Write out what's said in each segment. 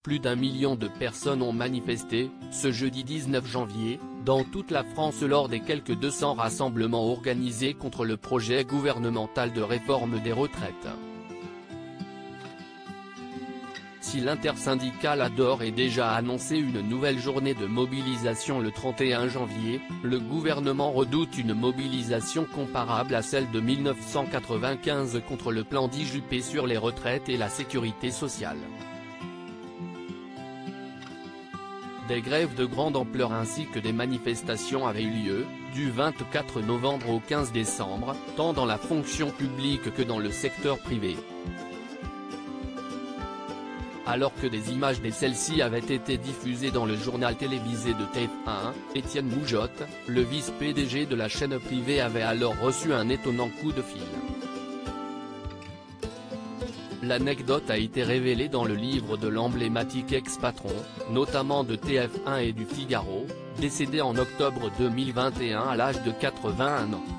Plus d'1 million de personnes ont manifesté, ce jeudi 19 janvier, dans toute la France lors des quelques 200 rassemblements organisés contre le projet gouvernemental de réforme des retraites. Si l'intersyndicale a d'ores et déjà annoncé une nouvelle journée de mobilisation le 31 janvier, le gouvernement redoute une mobilisation comparable à celle de 1995 contre le plan dit Juppé sur les retraites et la sécurité sociale. Des grèves de grande ampleur ainsi que des manifestations avaient eu lieu, du 24 novembre au 15 décembre, tant dans la fonction publique que dans le secteur privé. Alors que des images de celles-ci avaient été diffusées dans le journal télévisé de TF1, Étienne Moujotte, le vice-PDG de la chaîne privée avait alors reçu un étonnant coup de fil. L'anecdote a été révélée dans le livre de l'emblématique ex-patron, notamment de TF1 et du Figaro, décédé en octobre 2021 à l'âge de 81 ans.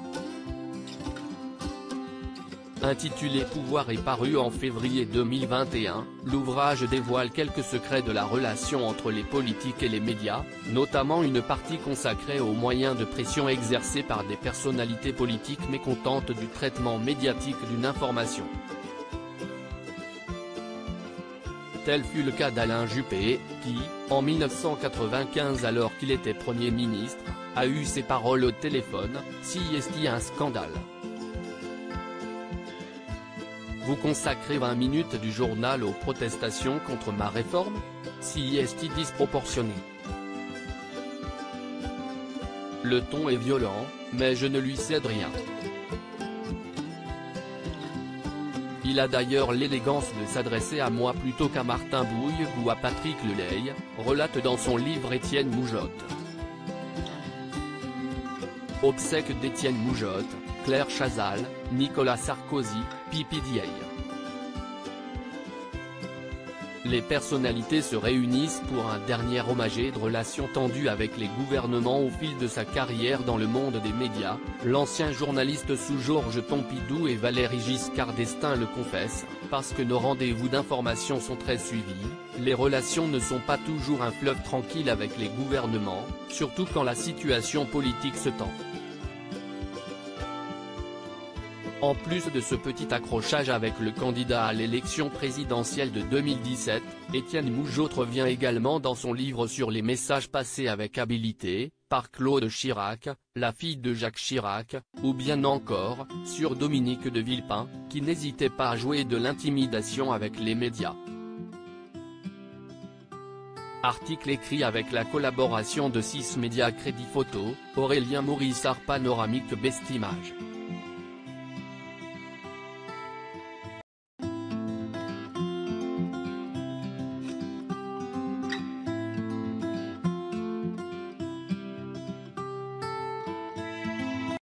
Intitulé Pouvoir et paru en février 2021, l'ouvrage dévoile quelques secrets de la relation entre les politiques et les médias, notamment une partie consacrée aux moyens de pression exercés par des personnalités politiques mécontentes du traitement médiatique d'une information. Tel fut le cas d'Alain Juppé, qui, en 1995 alors qu'il était Premier ministre, a eu ces paroles au téléphone, « Si est-il un scandale ? Vous consacrez 20 minutes du journal aux protestations contre ma réforme ? Si est-il disproportionné ? Le ton est violent, mais je ne lui cède rien. » Il a d'ailleurs l'élégance de s'adresser à moi plutôt qu'à Martin Bouygues ou à Patrick Lelay, relate dans son livre Étienne Moujotte. Obsèques d'Étienne Moujotte, Claire Chazal, Nicolas Sarkozy, Pipi Dieye. Les personnalités se réunissent pour un dernier hommage et de relations tendues avec les gouvernements au fil de sa carrière dans le monde des médias, l'ancien journaliste sous Georges Pompidou et Valéry Giscard d'Estaing le confessent, parce que nos rendez-vous d'information sont très suivis, les relations ne sont pas toujours un fleuve tranquille avec les gouvernements, surtout quand la situation politique se tend. En plus de ce petit accrochage avec le candidat à l'élection présidentielle de 2017, Étienne Moujotte revient également dans son livre sur les messages passés avec habileté, par Claude Chirac, la fille de Jacques Chirac, ou bien encore, sur Dominique de Villepin, qui n'hésitait pas à jouer de l'intimidation avec les médias. Article écrit avec la collaboration de 6 médias Crédit Photo, Aurélien Mourissard Panoramique Best Image.